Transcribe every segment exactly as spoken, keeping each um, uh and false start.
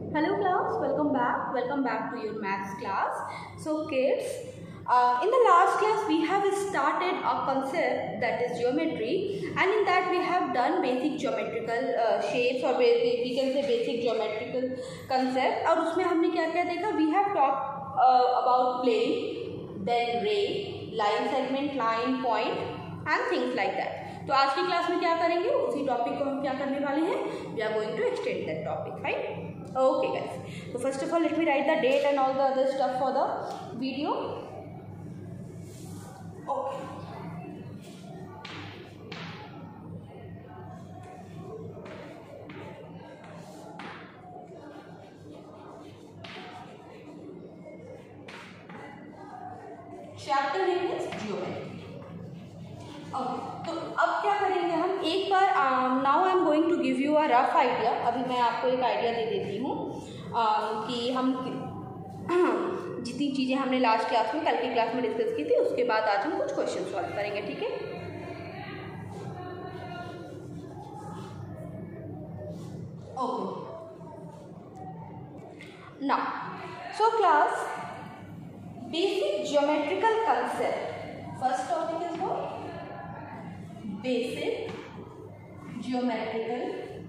Hello class, welcome back. Welcome back to your maths class. So kids, uh, in the last class we have started a concept that is geometry, and in that we have done basic geometrical uh, shapes or basic, we can say basic geometrical concept. और उसमें हमने क्या क्या देखा? We have talked uh, about plane, then ray, line segment, line, point and things like that. तो आज की class में क्या करेंगे? उसी टॉपिक को हम क्या करने वाले हैं? We are going to extend that topic, right? Okay guys, so first of all let me write the date and all the other stuff for the video. Okay. Chapter name is geometry. Okay. तो अब क्या करेंगे हम? एक बार now I am going to give you a rough idea. अभी मैं आपको एक आइडिया दे देती हूँ uh, कि हम जितनी चीज़ें हमने लास्ट क्लास में कल की क्लास में डिस्कस की थी उसके बाद आज हम कुछ क्वेश्चन सॉल्व करेंगे. ठीक है? Okay. Now so class basic geometrical concept. First topic is what? Basic geometrical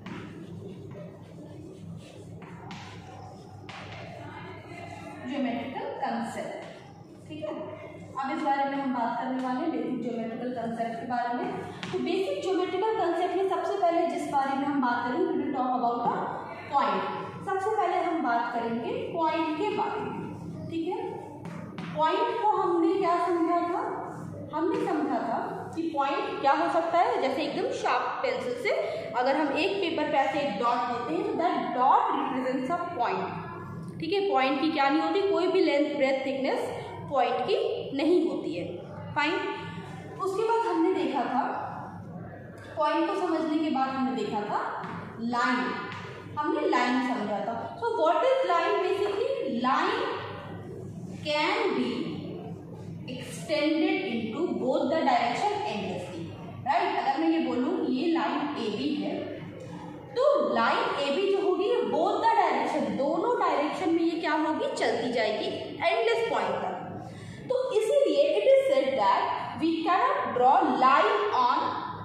geometrical concept. ठीक है? अब इस बारे में हम बात करने वाले हैं बेसिक ज्योमेट्रिकल कंसेप्ट के बारे में. तो बेसिक ज्योमेट्रिकल कंसेप्ट में सबसे पहले जिस बारे में हम बात करेंगे we will talk about the point. सबसे पहले हम बात करेंगे पॉइंट के बारे में. ठीक है? पॉइंट को हमने क्या समझा था? हमने समझा था कि पॉइंट क्या हो सकता है, जैसे एकदम शार्प पेंसिल से अगर हम एक पेपर पे ऐसे एक डॉट लेते हैं तो that dot represents a point. ठीक है? पॉइंट की क्या नहीं होती, कोई भी लेंथ ब्रेथ थिकनेस पॉइंट की नहीं होती है. फाइन. उसके बाद हमने देखा था पॉइंट को समझने के बाद हमने देखा था लाइन. हमने लाइन समझा था. So what is line? Basically line can be extended into both the direction endlessly. Right? अगर मैं ये बोलूँ ये लाइन ए बी है तो लाइन ए बी जो होगी ये बोथ द डायरेक्शन, दोनों डायरेक्शन में ये क्या होगी? चलती जाएगी एंडलेस पॉइंट तक. तो इसीलिए it is said that we cannot draw line on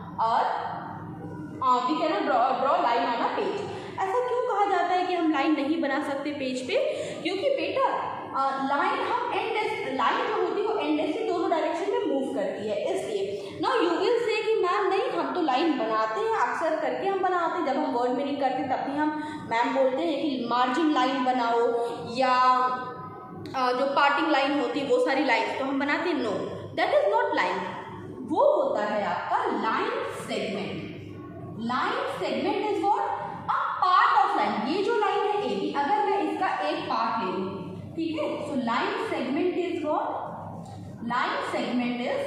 a we cannot draw draw line on a page. ऐसा क्यों कहा जाता है कि हम लाइन नहीं बना सकते पेज पे? क्योंकि बेटा लाइन uh, हम एंडलेस लाइन जो होती है वो एंडलेसली दोनों डायरेक्शन में मूव करती है. इसलिए नाउ यू विल से कि मैम नहीं हम तो लाइन बनाते हैं, अक्सर करके हम बनाते हैं. जब हम वर्ड मीनिंग करते हैं तब भी हम मैम बोलते हैं कि मार्जिन लाइन बनाओ या uh, जो पार्टिंग लाइन होती है वो सारी लाइन तो हम बनाते हैं. No, that is not line. वो होता है आपका line segment. Line segment is what? A part of line. ये जो लाइन है ए बी, अगर मैं इसका एक पार्ट ले लूँ, ठीक है, so line segment is what? Line segment is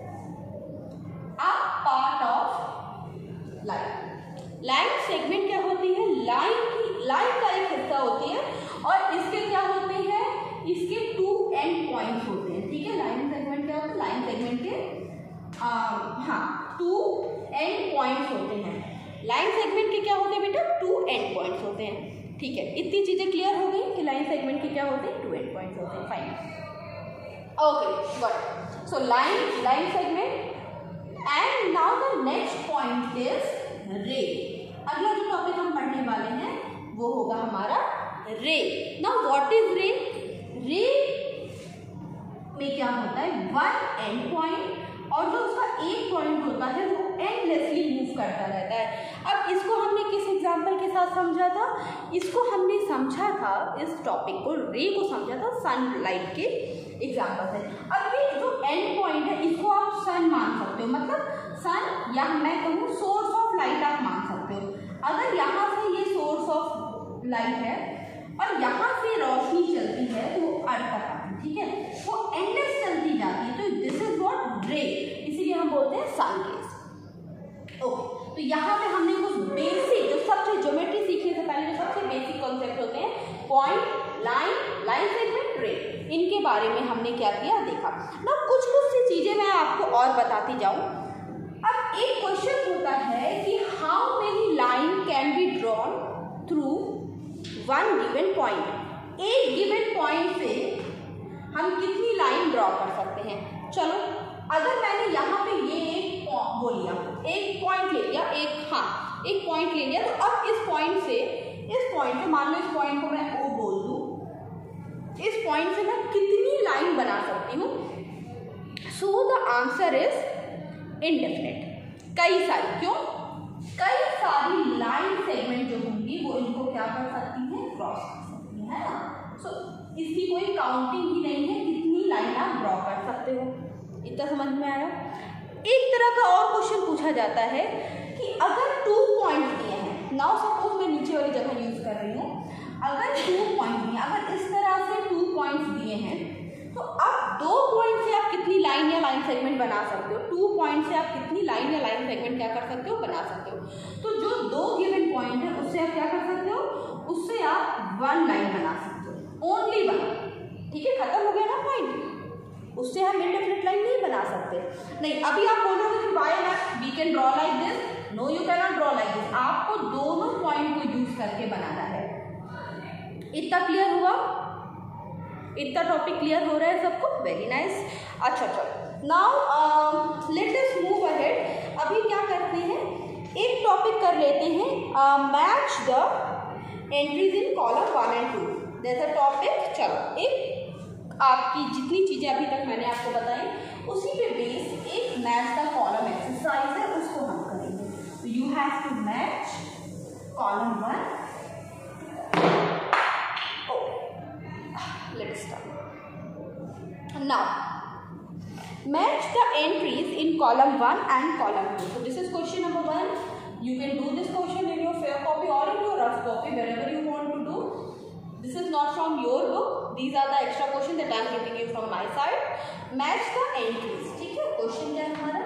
a part of line. Line segment क्या होती है? लाइन की लाइन का एक हिस्सा होती है और इसके क्या होते हैं? इसके टू एंड पॉइंट्स होते हैं. ठीक है? लाइन सेगमेंट क्या होता है? लाइन सेगमेंट के आ, हाँ टू एंड पॉइंट्स होते हैं. लाइन सेगमेंट के क्या होते हैं बेटा? टू एंड पॉइंट्स होते हैं. ठीक है? इतनी चीजें क्लियर हो गई कि लाइन सेगमेंट के क्या होते हैं? टू एंड पॉइंट्स होते हैं. Fine. Okay, got. So line line segment. And now the next point is ray. अगला जो टॉपिक हम पढ़ने वाले हैं वो होगा हमारा रे. नाउ व्हाट इज रे? रे में क्या होता है? वन एंड पॉइंट और जो उसका एक पॉइंट होता है वो एंडलेसली मूव करता रहता है. अब इसको हमने किस एग्जांपल के साथ समझा था? इसको हमने समझा था, इस टॉपिक को रे को समझा था सनलाइट के एग्जांपल से. अब ये जो एंड पॉइंट है इसको आप सन मान सकते हो, मतलब सन या मैं कहूँ सोर्स ऑफ लाइट आप मान सकते हो. अगर यहाँ से ये सोर्स ऑफ लाइट है और यहाँ से रोशनी चलती है तो वो अर्थ तक आती है. ठीक है? वो एंडलेस चलती जाती है. तो दिस इज व्हाट? रे. इसीलिए हम बोलते हैं सन रेज. ओके, तो यहाँ पे हमने कुछ बेसिक जो सबसे ज्योमेट्री सीखने से पहले जो सबसे बेसिक कॉन्सेप्ट होते हैं पॉइंट, लाइन, लाइन सेगमेंट, रे, इनके बारे में हमने क्या किया? देखा ना. कुछ कुछ सी चीजें मैं आपको और बताती जाऊं. अब एक क्वेश्चन होता है कि how many line can be drawn through one given point, एक गिवन पॉइंट से हम कितनी लाइन ड्रॉ कर सकते हैं। चलो अगर मैंने यहाँ पे ये एक वो लिया, एक पॉइंट ले लिया, एक हाँ एक पॉइंट ले लिया, तो अब इस पॉइंट से इस पॉइंट पे, मान लो इस पॉइंट को मैं ओ बोल दूँ, इस पॉइंट से मैं कितनी लाइन बना सकती हूँ। So the answer is indefinite, कई सारी। क्यों? कई सारी लाइन सेगमेंट जो होंगी वो इनको क्या कर सकती हैं, क्रॉस कर सकती है ना। सो so, इसकी कोई काउंटिंग ही नहीं है, कितनी लाइन आप ड्रॉ कर सकते हो। इतना समझ में आया। एक तरह का और क्वेश्चन पूछा जाता है कि अगर टू पॉइंट दिए हैं, नाउ सपोज मैं नीचे वाली जगह यूज कर रही हूँ, अगर टू पॉइंट दिए, अगर इस तरह से टू पॉइंट्स दिए हैं, तो अब दो पॉइंट से आप कितनी लाइन या लाइन सेगमेंट बना सकते हो। टू पॉइंट से आप कितनी लाइन या लाइन सेगमेंट क्या कर सकते हो, बना सकते हो। तो जो दो गिवन पॉइंट है उससे आप क्या कर सकते हो, उससे आप वन लाइन बना सकते हो, ओनली वन। ठीक है, खत्म हो गया ना पॉइंट। उससे हम इनडेफिनेट लाइन नहीं बना सकते। नहीं, अभी आप बोलोगे कि why not, we can draw like this. No, you can not draw like this. आपको दोनों पॉइंट को यूज करके बनाना है। इतना क्लियर हुआ? इतना टॉपिक क्लियर हो रहा है सबको? Very nice. अच्छा चलो, now let us move ahead. अभी क्या करते हैं, एक टॉपिक कर लेते हैं, match the entries in column one and two. जैसा टॉपिक, चलो एक आपकी जितनी चीज़ें अभी तक मैंने आपको बताई उसी पे बेस एक मैच द कॉलम एक्सरसाइज है, उसको हम करेंगे। तो you have to match column one. Let's start now. Match the entries in column one and column two. So this is question number one. You can do this question in your fair copy or in your rough copy, wherever you want to do. This is not from your book. These are the extra questions that I am giving you from my side. Match the entries. ठीक है, question क्या है हमारा?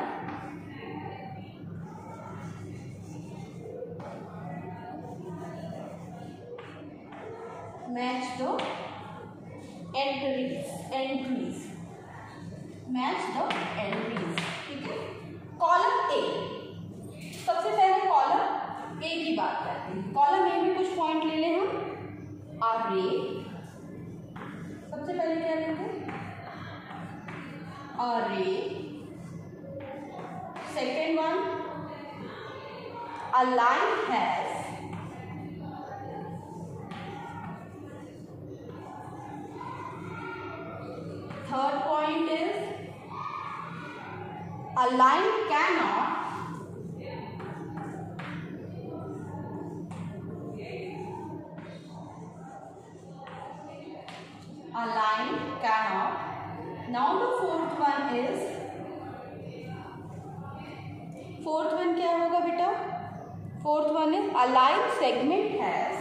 Match the entries. Entries. Match the entries. ठीक है, column A. सबसे पहले column A की बात करते हैं। कॉलम ए में कुछ पॉइंट ले लें हम। array, सबसे पहले क्या लेते हैं, array। Second one, a line has, third point is a line cannot, a line cannot. Now the fourth one is, fourth one क्या होगा बेटा? Fourth one is a line segment has,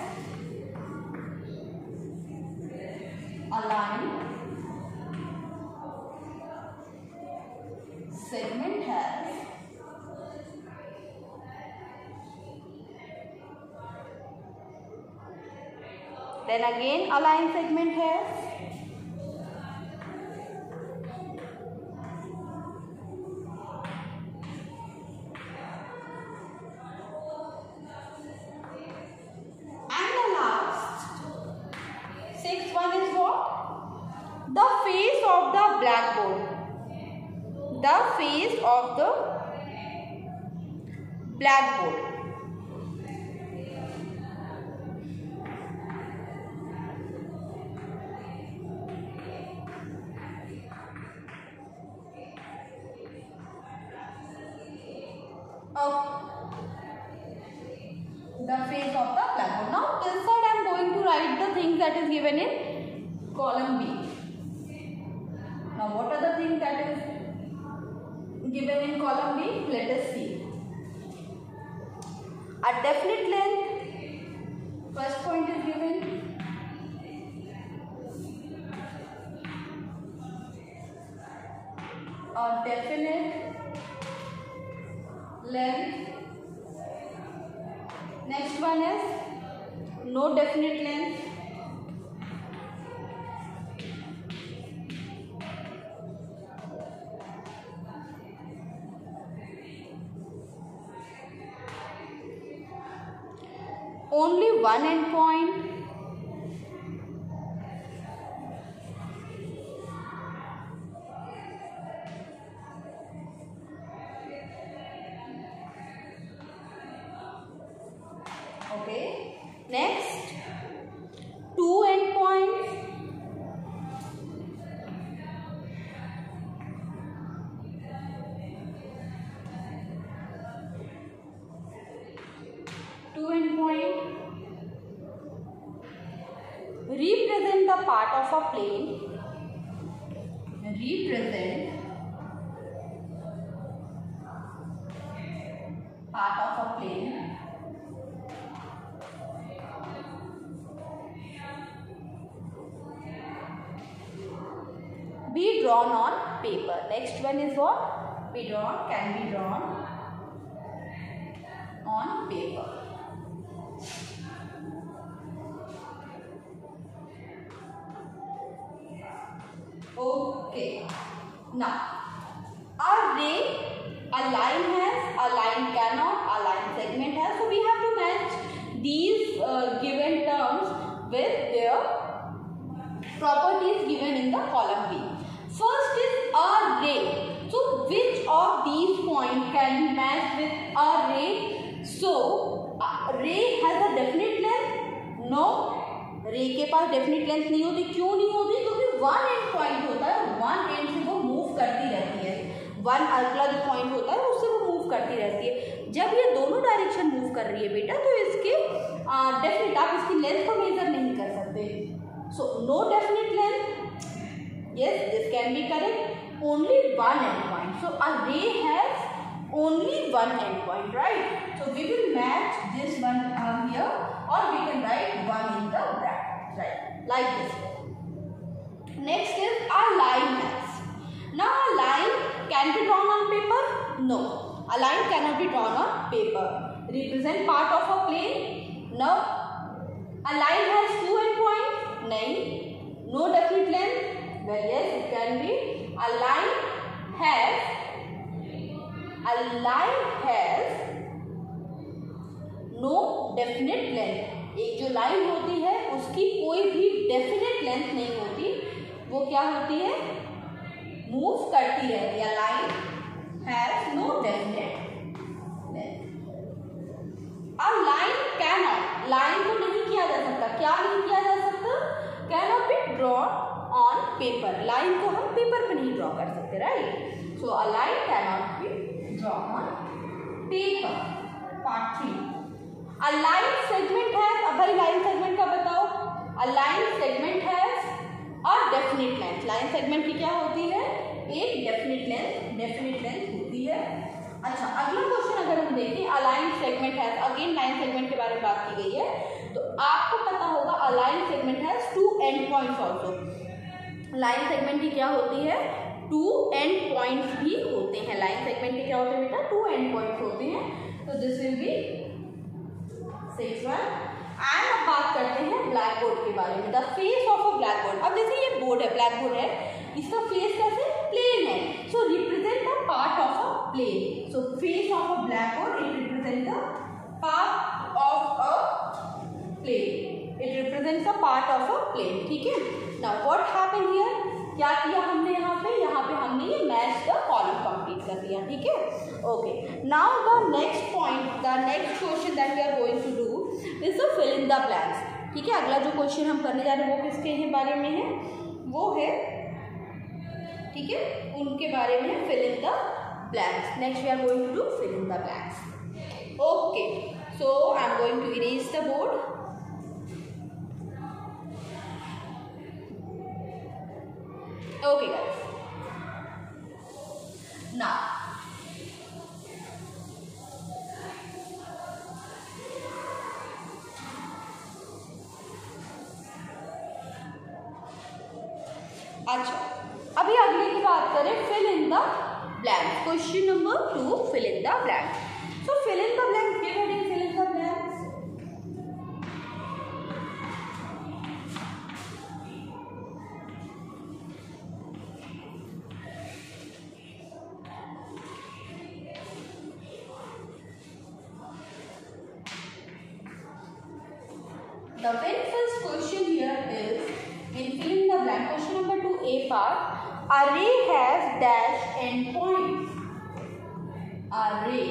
a line segment has then again a line segment has and the last sixth one is what? The face of the blackboard. The face of the blackboard. Okay. The face of the blackboard. Now this side I am going to write the things that is given in column B. Now what are the things that is given in column B? Let us see. A definite length, first point is given. A definite length. Next one is no definite length. Only one endpoint. represent the part of a plane, represent part of a plane be drawn on paper. Next one is what? Be drawn, can be drawn on paper. Okay. Now, a ray, a line has, a line cannot, a line segment has. So we have to match these uh, given terms with their properties given in the column B. First is a ray. So which of these points can be matched with a ray? So a ray has a definite length? No. रे के पास definite length नहीं होती. क्यों नहीं होती? क्योंकि one end point होता है, वन एंड से वो मूव करती रहती है. वन अगला जो पॉइंट होता है उससे वो मूव करती रहती है. जब ये दोनों डायरेक्शन मूव कर रही है बेटा, तो इसके डेफिनेट आप इसकी लेंथ को मेजर नहीं कर सकते. So no definite length. Yes, this can be correct. Only one end point. So a ray has only one end point, right? So we will match this one uh, here, or we can write one in the bracket, right? Like this. Next is a line has. Now a line can be drawn on paper? No. A line cannot be drawn on paper. Represent part of a plane? No. A line has two end points? No. No definite length? Well, yes, it can be. A line has A line has no definite length. एक जो line होती है उसकी कोई भी definite length नहीं होती. वो क्या होती है? मूव करती रहती है. Line has no definite length. A line cannot. Line को नहीं किया जा सकता. क्या नहीं किया जा सकता? Cannot be drawn on paper. Line को हम पेपर पे नहीं ड्रॉ कर सकते, right? So a line cannot be draw on paper. Part three. A line segment has. अब भाई line segment का बताओ. A line segment has a definite length. line segment की क्या होती है? एक definite length, definite length होती है. अच्छा, अगला क्वेश्चन अगर हम देखें, a line segment has, again line segment के बारे में बात की गई है, तो आपको पता होगा a line segment has two end points also. line segment की क्या होती है? टू एंड पॉइंट्स भी होते हैं. लाइन सेगमेंट के क्या होते हैं बेटा? टू एंड पॉइंट्स होते हैं. तो this will be six one. And अब बात करते हैं ब्लैक बोर्ड के बारे में. The face of a blackboard. अब जैसे ये बोर्ड है, ब्लैक बोर्ड है, इसका फेस कैसे? प्लेन है. So represent the part of a plane. So face of a blackboard, it represent the part of a plane. It represent the part of a plane. ठीक है. Now what happen here? क्या किया हमने यहाँ पे? यहाँ पे हमने ये मैच द कॉलम कंप्लीट कर दिया. ठीक है. Okay. Now the next point, the next question that we are going to do is the fill in the blanks. ठीक है. अगला जो क्वेश्चन हम करने जा रहे हैं वो किसके हैं बारे में है? वो है, ठीक है, उनके बारे में है, fill in the blanks. Next we are going to do fill in the blanks. Okay. So I am going to erase the board. Okay guys, now अच्छा, अभी अगले की बात करें, fill in the blank. Question number two, fill in the blank. So fill in the blank, fill in the blanks. The very first question here is in fill in the blank. Question number two A part. Array has dash endpoints. Array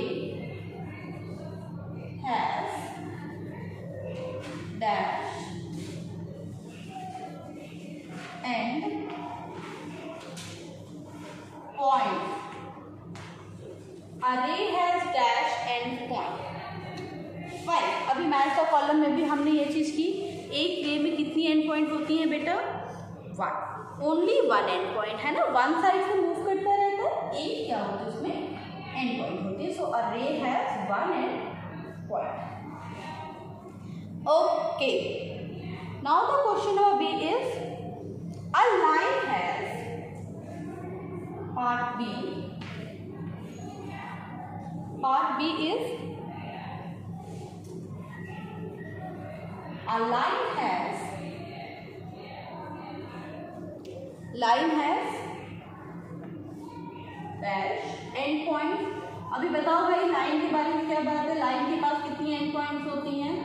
has dash end point. Array has dash end point. Five. अभी math का column में भी हमने ये चीज़ की. एक रे में कितनी एंड एंड पॉइंट होती हैं बेटा? One, only one end point है ना, वन साइड से मूव करता रहता है, एक क्या होता है उसमें एंड पॉइंट होती है. So a ray has one end point. Okay, now the question number B is a line has part B. Part B is a line has line has dash end point. अभी बताओ भाई line के बारे में क्या बात है, line के पास कितनी एंड पॉइंट्स होती हैं?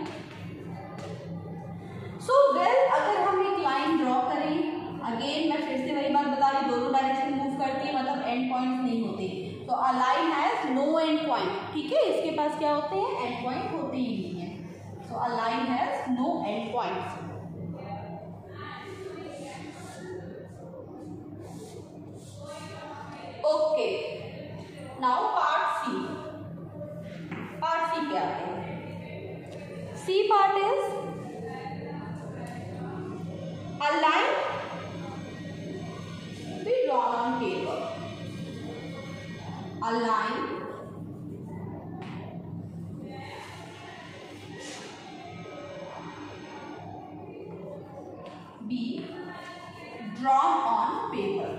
सो so, वेल well, अगर हम एक लाइन ड्रॉ करें, अगेन मैं फिर से वही बात बता रही, दोनों डायरेक्शन मूव करती है मतलब एंड पॉइंट्स नहीं होते. तो a line has no end point. ठीक है, इसके पास क्या होते हैं? एंड पॉइंट होते ही नहीं है. So a line has no end points. Okay, now part C. Part C क्या है? C part is a line be drawn on paper. A line be drawn on paper.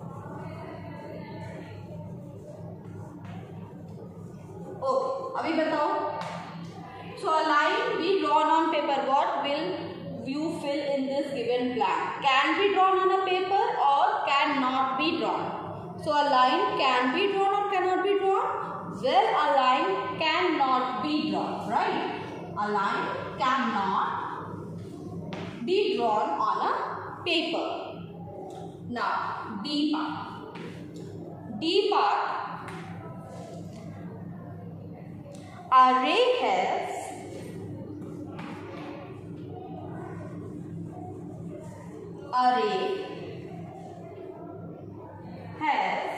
Okay, अभी बताओ. So a line be drawn on paper. What will you fill in this given blank? Can be drawn on a paper or cannot be drawn. So a line can be drawn or cannot be drawn? Well, a line cannot be drawn, right? A line cannot be drawn on a paper. Now D part. D part. A ray has a ray has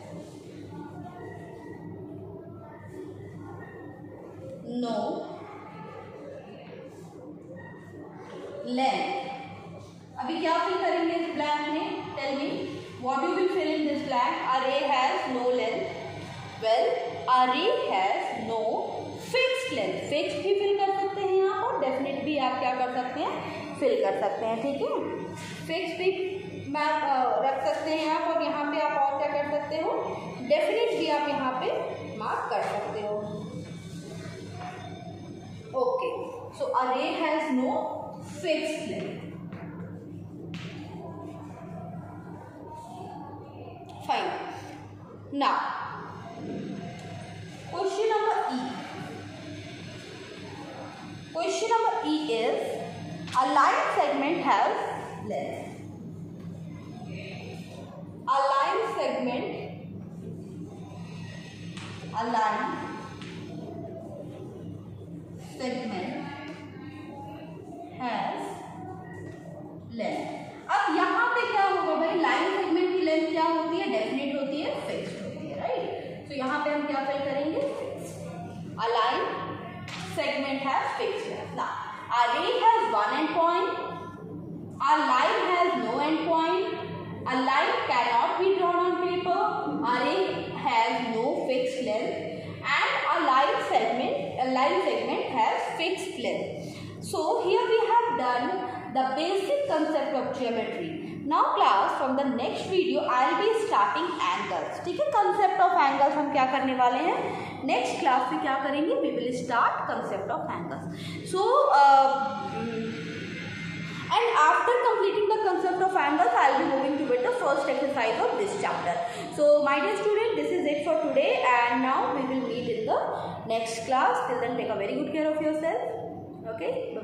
no length. अभी क्या fill करेंगे इस blank में? Tell me what you will fill in this blank. A ray has no length. Well, a ray has no fixed length. Fixed भी fill कर सकते हैं आप और डेफिनेट भी आप क्या कर सकते हैं? फिल कर सकते हैं. ठीक है, फिक्स भी मैप रख सकते हैं आप और यहाँ पे आप और क्या कर सकते हो? डेफिनेट भी आप यहाँ पे मार्क कर सकते हो. Okay, so a ray has no fixed length. Fine. Now question number E. Question number E is a line segment has length. A line segment, a line segment has length. अब यहाँ पे क्या होगा भाई? Line segment की length क्या होती है? डेफिनेट होती है, फिक्स्ड होती है, राइट? तो यहाँ पे हम क्या फिल करेंगे? Fixed. A line segment has fixed length. Now a ray has one end point. A line has no end point. A line cannot be drawn on paper. A ray has no fixed length, and a line segment, a line segment has fixed length. So here we have done the basic concept of geometry. Now class, from the next video I will be starting angles. ठीक है, concept of angles हम क्या करने वाले हैं? Next class में क्या करेंगे? We will start concept of angles. So uh, and after completing the concept of angles, I will be moving to with the first exercise of this chapter. So my dear student, this is it for today, and now we will meet in the next class. Till then, take a very good care of yourself. Okay.